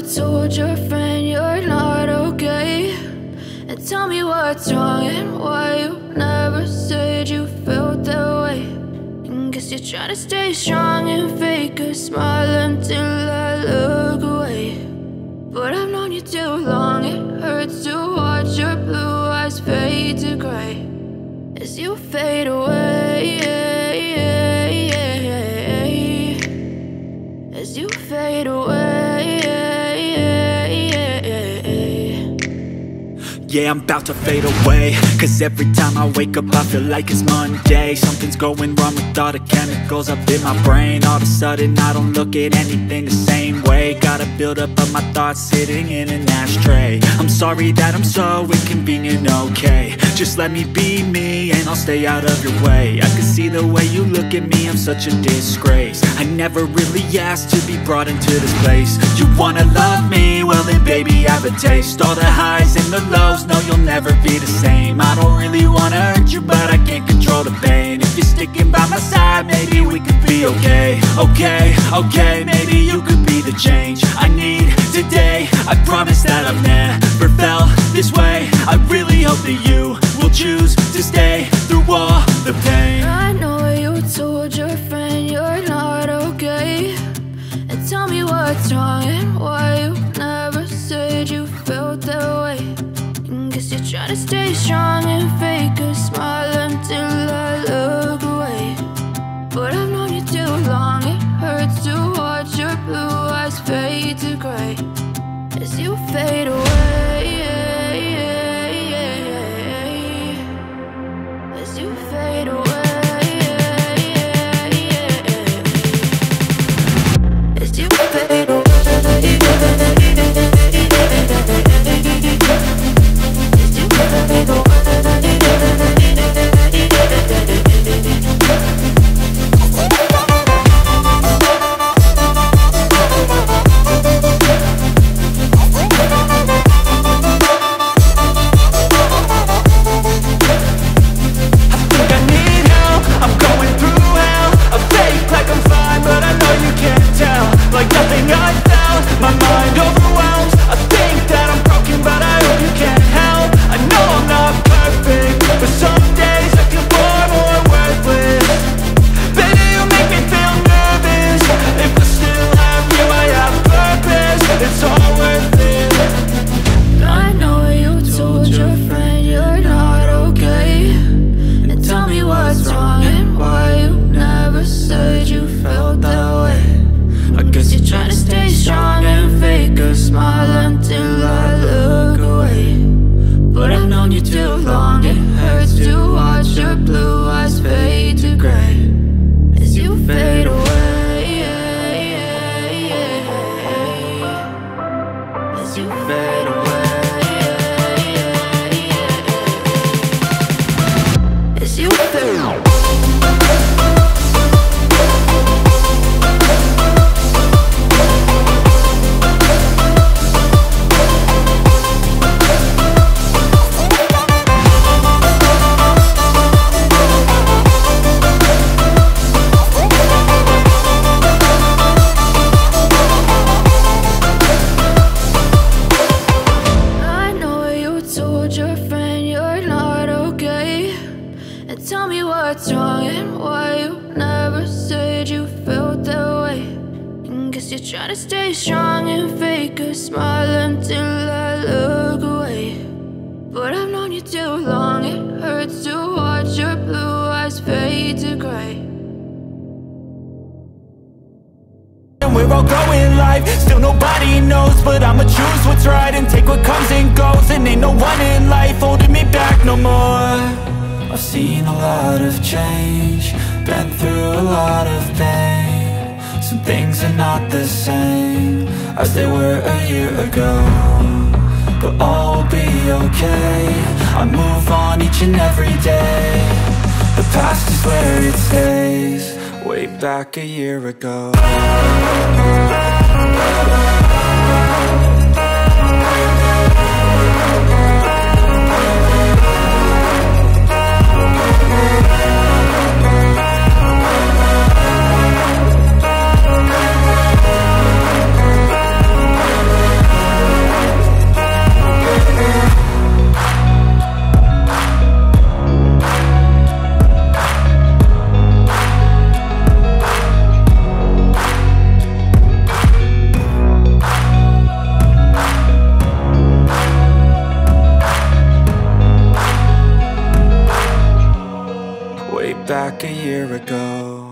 told your friend you're not okay, and tell me what's wrong and why you never said you felt that way. And guess you're trying to stay strong and fake a smile until I look away. But I've known you too long, it hurts to watch your blue eyes fade to gray as you fade away, as you fade away. Yeah, I'm about to fade away, cause every time I wake up I feel like it's Monday. Something's going wrong with all the chemicals up in my brain. All of a sudden I don't look at anything the same way. Gotta build up of my thoughts sitting in an ashtray. I'm sorry that I'm so inconvenient, okay. Just let me be me and I'll stay out of your way. I can see the way you look at me, I'm such a disgrace. I never really asked to be brought into this place. You wanna love me? Well then baby have a taste. All the highs and the lows, no, you'll never be the same. I don't really wanna hurt you, but I can't control the pain. If you're sticking by my side, maybe we could be okay. Okay, maybe you could be the change I need today. I promise that I've never felt this way. I really hope that you will choose to stay through all the pain. I know you told your friend you're not okay, and tell me what's wrong and why you never said you felt that way. Guess you're trying to stay strong and fake a smile until I look away. But I've known you too long, it hurts to watch your blue eyes fade to gray as you fade away, as you fade away, as you fade away. We're all growing life, still nobody knows, but I'ma choose what's right and take what comes and goes. And ain't no one in life holding me back no more. I've seen a lot of change, been through a lot of pain. Some things are not the same as they were a year ago, but all will be okay. I move on each and every day. The past is where it stays, way back a year ago. back a year ago.